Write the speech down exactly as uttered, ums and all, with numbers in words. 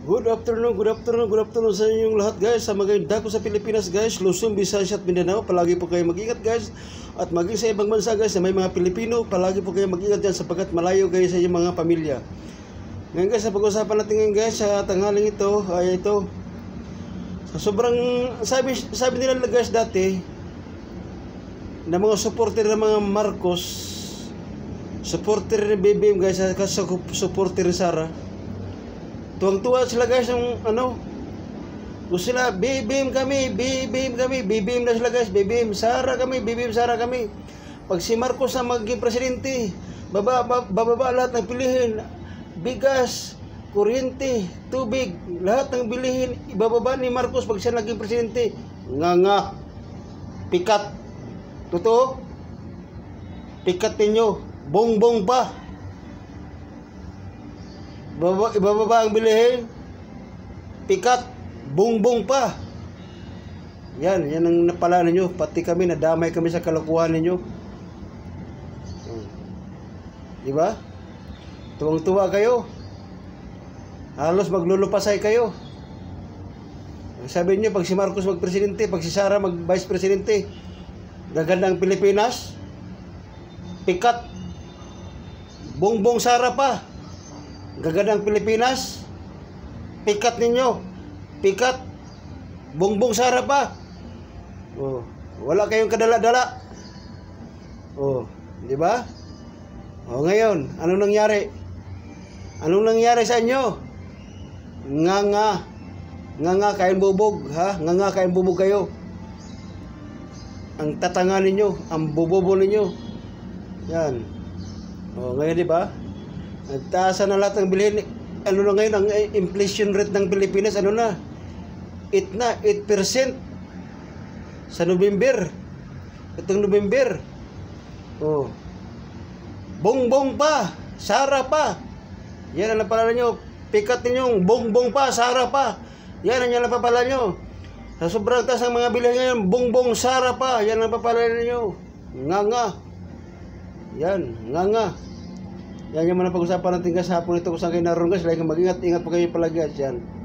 Good afternoon, good afternoon, good afternoon sa inyong lahat guys. Sa mga dako sa Pilipinas guys, Luzon, Visayas at Mindanao, palagi po kayo mag-ingat guys. At maging sa ibang bansa guys na may mga Pilipino, palagi po kayo mag-ingat dyan sapagkat malayo kayo sa inyong mga pamilya. Ngayon guys, sa pag-usapan natin ngayon guys, sa tanghaling ito, ay ito. Sa sobrang, sabi, sabi nila guys dati, na mga supporter ng mga Marcos, supporter ni B B M guys, kasi supporter ni Sara. Tuwang-tuwa sila guys ng ano. Gusto sila, B B M kami, B B M kami, B B M na sila guys, B B M, Sara kami, B B M, Sara kami. Pag si Marcos na maging presidente, baba, bababa lahat ng pilihin. Bigas, kuryente, tubig, lahat ng bilihin, ibababa ni Marcos pag siya naging presidente. Nga nga, pikat. Totoo? Pikat ninyo, bongbong pa. Ibaba, ibababa ang bilihin, pikat, bongbong pa. Yan, yan ang napala ninyo. Pati kami, nadamay kami sa kalokohan ninyo. Hmm. Diba? Tuwang-tuwa kayo. Halos maglulupasay kayo. Sabi niyo, pag si Marcos mag-presidente, pag si Sara mag-vice presidente, gaganda ang Pilipinas. Pikat, bongbong Sara pa. Gaganda ang Pilipinas. Pikat ninyo. Pikat, bongbong Sara pa. Oh, wala kayong kadala-dala. Oh, di ba? Oh, ngayon, anong nangyari? Anong nangyari sa inyo? Nga nga. Nga nga kain bubog, ha? Nga nga kain bubog kayo. Ang tatanga ninyo, ang bubobo ninyo. Yan. Oh, ngayon di ba? Nagtaasan na lahat ng bilhin. Ano na ngayon ang inflation rate ng Pilipinas? Ano na? eight na, eight percent sa November. Itong November. Oh. Bongbong pa, Sara pa. Yan ang napalala nyo. Pikat ninyong bongbong pa, Sara pa. Yan ang napapala nyo. Sa sobrang taas ng mga bilhin ngayon, bongbong Sara pa. Yan ang napapala nyo. Nga nga. Yan, nga nga. Yan yung mga pag-usapan natin guys hapon ito kung saan kayo naroon guys. Like mag-ingat, ingat po kayo palagi guys. Yan.